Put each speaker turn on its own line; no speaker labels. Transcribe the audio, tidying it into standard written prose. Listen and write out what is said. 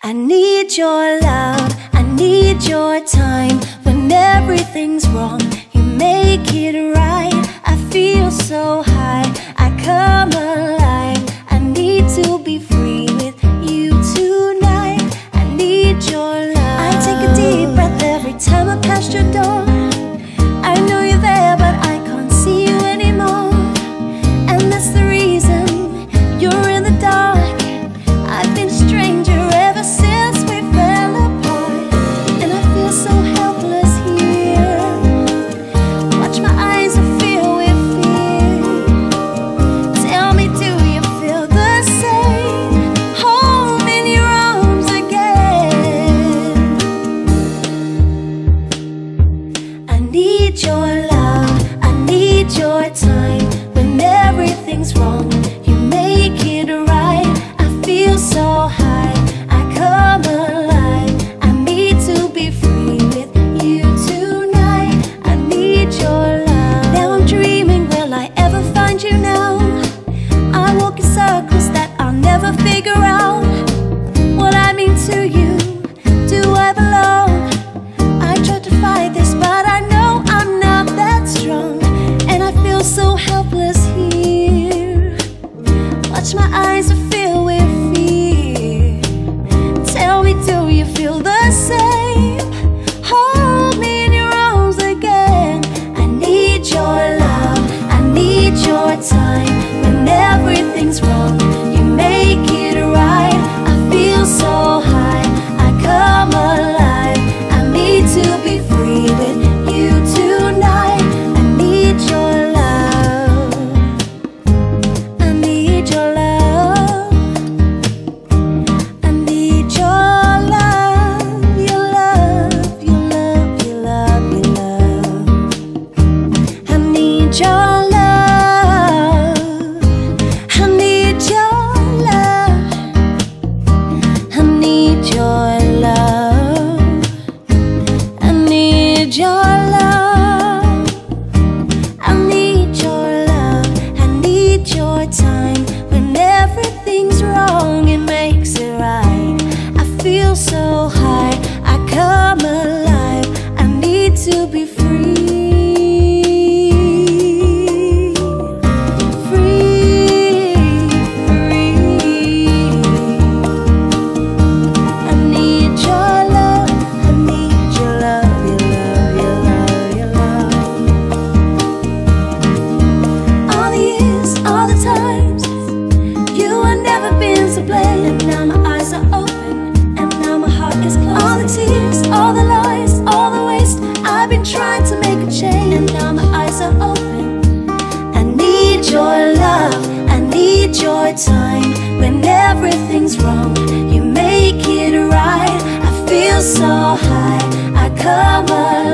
I need your love, I need your time. When everything's wrong, you make it right. I feel so high, I come alive. I need to be free with you tonight. I need your love. I take a deep breath every time I pass your door. I know you're there, but I can't see you anymore. And that's the reason you're in the dark. I've been a stranger ever since we fell apart, and I feel so helpless here. Watch my eyes are filled with fear. Tell me, do you feel the same? Hold me in your arms again. I need your love, I need your time. When everything's wrong, you make it right. I feel so high, I come alive. I need to be free with you tonight. I need your love. Now I'm dreaming, will I ever find you now? I walk in circles that I'll never figure out. What I mean to you, do I belong? I tried to fight this, but I know I'm not that strong. And I feel so helpless here. Watch my eyes are filled with fear. Tell me, do you feel the same? Hold me in your arms again. I need your love, I need your time. When everything's wrong, you make it right. I feel so high, I come alive. I need to be free with you tonight. I need your love, I need your love. I need your love, your love, your love, your love, your love. I need your love, I need your love. I need your love, I need your love. I need your love, I need your time. When everything's wrong, it makes it right. I feel so high, I come alive. I need to be free. Free, free. I need your love, I need your love, your love, your love, your love. All the years, all the times, you have never been so blame. And now my eyes are open, and now my heart is closed. All the tears, all the lies, all the waste. I've been trying to make a change, and now my eyes are open. I need your love, I need your time. When everything's wrong, you make it right. I feel so high, I come alive.